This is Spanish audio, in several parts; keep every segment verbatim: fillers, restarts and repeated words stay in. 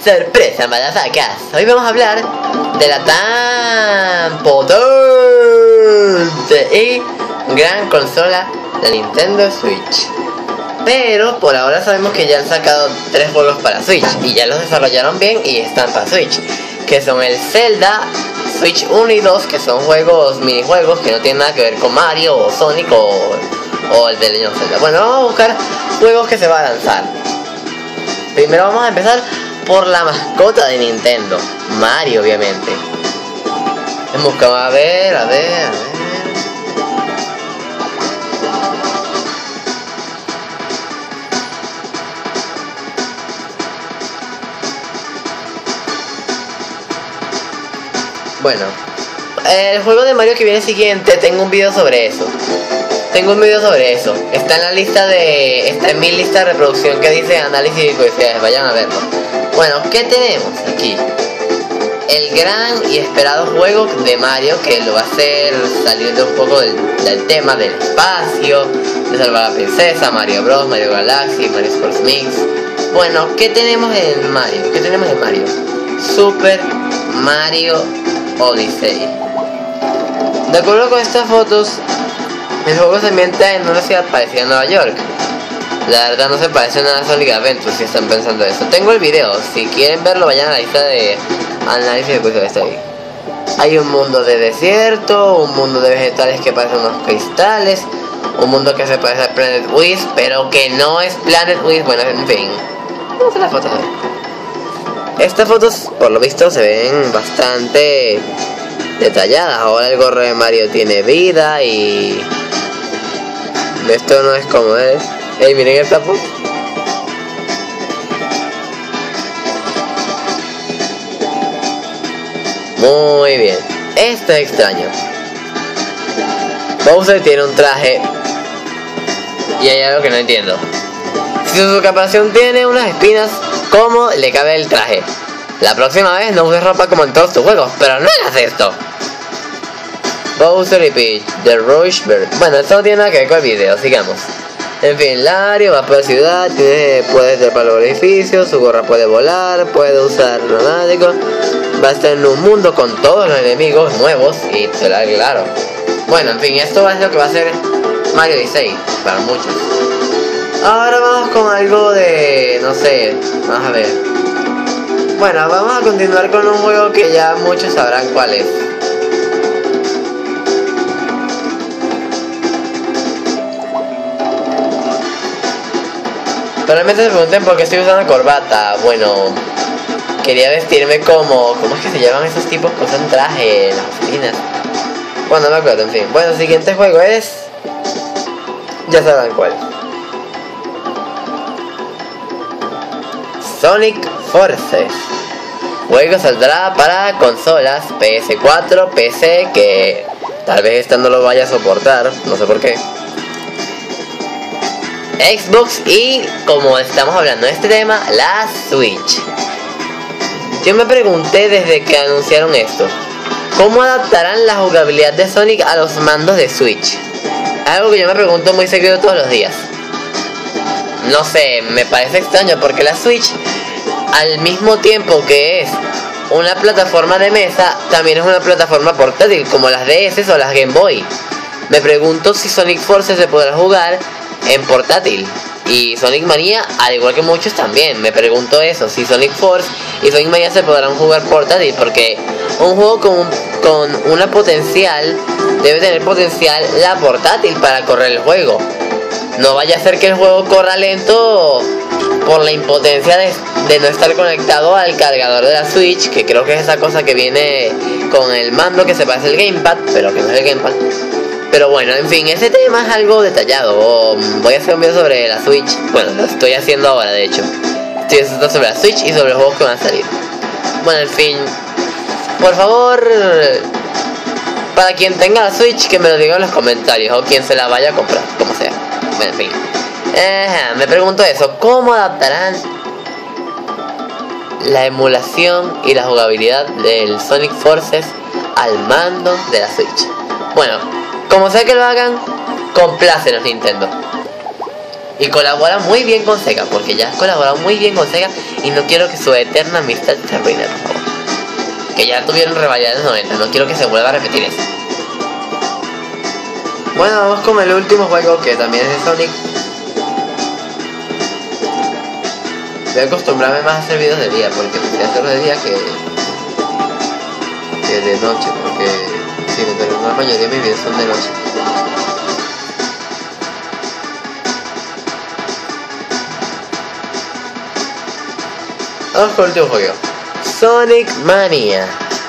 Sorpresa, malafacas. Hoy vamos a hablar de la tan potente y gran consola de Nintendo Switch. Pero por ahora sabemos que ya han sacado tres juegos para Switch y ya los desarrollaron bien y están para Switch, que son el Zelda Switch uno y dos, que son juegos, minijuegos que no tienen nada que ver con Mario o Sonic o, o el de Legend of Zelda. Bueno, vamos a buscar juegos que se van a lanzar. Primero vamos a empezar por la mascota de Nintendo, Mario, obviamente. Buscamos a ver, a ver, a ver. Bueno, el juego de Mario que viene siguiente, tengo un video sobre eso. Tengo un video sobre eso. Está en la lista de... Está en mi lista de reproducción que dice análisis y curiosidades. Vayan a verlo. Bueno, ¿qué tenemos aquí? El gran y esperado juego de Mario, que lo va a hacer saliendo un poco del, del tema del espacio, de salvar a la princesa, Mario Bros, Mario Galaxy, Mario Sports Mix. Bueno, ¿qué tenemos en Mario? ¿Qué tenemos en Mario? Super Mario Odyssey. De acuerdo con estas fotos, el juego se ambienta en una ciudad parecida a Nueva York. La verdad no se parece nada a Sonic Adventure si están pensando eso. Tengo el video, si quieren verlo vayan a la lista de análisis de curso de estoy. Hay un mundo de desierto, un mundo de vegetales que parecen unos cristales, un mundo que se parece a Planet Wiz, pero que no es Planet Wiz. Bueno, en fin, vamos a las fotos. Estas fotos por lo visto se ven bastante detalladas. Ahora el gorro de Mario tiene vida y... esto no es como es. Hey, miren esta foto. Muy bien. Esto es extraño. Bowser tiene un traje y hay algo que no entiendo. Si su caparazón tiene unas espinas, ¿cómo le cabe el traje? La próxima vez no uses ropa como en todos tus juegos, pero no hagas esto. Bowser y Peach, The Rush Bird. Bueno, esto no tiene nada que ver con el video, sigamos. En fin, Mario va por la ciudad, tiene, puede trepar los edificios, su gorra puede volar, puede usar neumáticos. Va a estar en un mundo con todos los enemigos nuevos y será claro. Bueno, en fin, esto va a ser lo que va a ser Mario Odyssey para muchos. Ahora vamos con algo de... no sé, vamos a ver. Bueno, vamos a continuar con un juego que ya muchos sabrán cuál es. Probablemente se pregunten por qué estoy usando corbata. Bueno, quería vestirme como... ¿cómo es que se llaman esos tipos que usan traje en las oficinas? Bueno, no me acuerdo, en fin. Bueno, el siguiente juego es... ya sabrán cuál. Sonic Forces. Juego saldrá para consolas P S cuatro, P C, que tal vez esta no lo vaya a soportar, no sé por qué, Xbox y, como estamos hablando de este tema, la Switch. Yo me pregunté desde que anunciaron esto, ¿cómo adaptarán la jugabilidad de Sonic a los mandos de Switch? Algo que yo me pregunto muy seguido todos los días. No sé, me parece extraño porque la Switch, al mismo tiempo que es una plataforma de mesa, también es una plataforma portátil como las D S o las Game Boy. Me pregunto si Sonic Forces se podrá jugar en portátil y Sonic Mania, al igual que muchos también. Me pregunto eso, si Sonic Force y Sonic Mania se podrán jugar portátil, porque un juego con, con una potencial debe tener potencial la portátil para correr el juego. No vaya a ser que el juego corra lento por la impotencia de, de no estar conectado al cargador de la Switch, que creo que es esa cosa que viene con el mando que se parece al Gamepad, pero que no es el Gamepad. Pero bueno, en fin, ese tema es algo detallado. Voy a hacer un video sobre la Switch. Bueno, lo estoy haciendo ahora, de hecho. Estoy haciendo sobre la Switch y sobre los juegos que van a salir. Bueno, en fin, por favor, para quien tenga la Switch, que me lo diga en los comentarios, o quien se la vaya a comprar, como sea. Bueno, en fin, eh, me pregunto eso, ¿cómo adaptarán la emulación y la jugabilidad del Sonic Forces al mando de la Switch? Bueno, como sea que lo hagan, complácenos Nintendo. Y colabora muy bien con Sega, porque ya has colaborado muy bien con Sega y no quiero que su eterna amistad se arruine, por favor. Que ya tuvieron rivalidad en los noventa, no quiero que se vuelva a repetir eso. Bueno, vamos con el último juego que también es de Sonic. Voy a acostumbrarme más a hacer videos de día, porque prefiero hacerlos de día que, que de noche, porque sí, pero la mayoría de mis videos son de noche. Vamos con el último juego, Sonic Mania.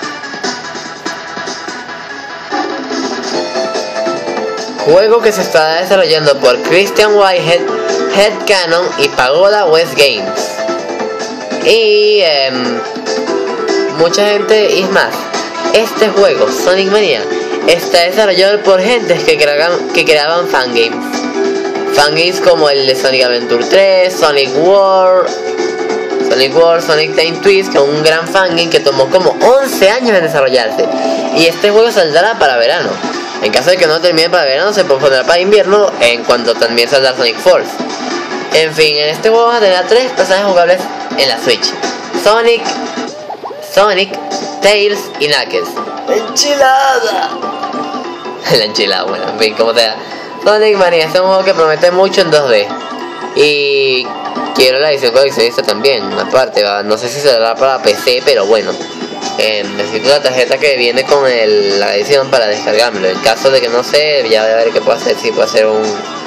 Juego que se está desarrollando por Christian Whitehead, Headcanon y Pagoda West Games. Y eh, mucha gente, y más, este juego, Sonic Mania, está desarrollado por gentes que creaban, que creaban fangames. Fangames como el de Sonic Adventure tres, Sonic World, Sonic World, Sonic Time Twist, que es un gran fangame que tomó como once años en desarrollarse. Y este juego saldrá para verano. En caso de que no termine para verano, se pondrá para invierno, en cuanto también saldrá Sonic Force. En fin, en este juego vamos a tener a tres personajes jugables en la Switch: Sonic, Sonic, Tails y Knuckles. ¡Enchilada! La enchilada, bueno, en fin, como sea. Sonic Mania es un juego que promete mucho en dos D. Y quiero la edición coleccionista también, aparte, ¿va? No sé si será para P C, pero bueno. Eh, necesito la tarjeta que viene con el, la edición para descargármelo. En caso de que no sé, ya voy a ver qué puedo hacer. Si puedo hacer un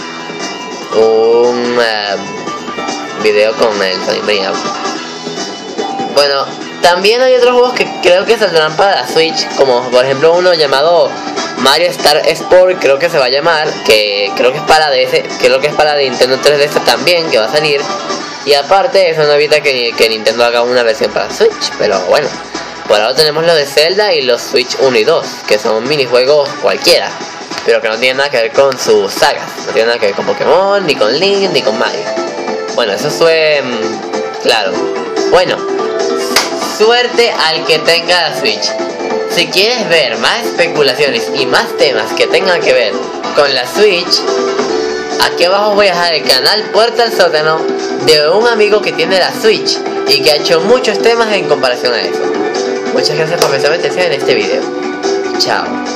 un uh, video con el Sonic Mania. Bueno, también hay otros juegos que creo que saldrán para la Switch, como por ejemplo uno llamado Mario Star Sport, creo que se va a llamar, que creo que es para D S, creo que es para Nintendo tres D S también, que va a salir. Y aparte eso no evita que, que Nintendo haga una versión para Switch, pero bueno. Por ahora tenemos los de Zelda y los Switch uno y dos, que son minijuegos cualquiera, pero que no tienen nada que ver con sus sagas. No tienen nada que ver con Pokémon, ni con Link, ni con Mario. Bueno, eso fue claro. Bueno, suerte al que tenga la Switch. Si quieres ver más especulaciones y más temas que tengan que ver con la Switch, aquí abajo voy a dejar el canal Puerta al Sótano de un amigo que tiene la Switch y que ha hecho muchos temas en comparación a eso. Muchas gracias por prestarme atención en este video. Chao.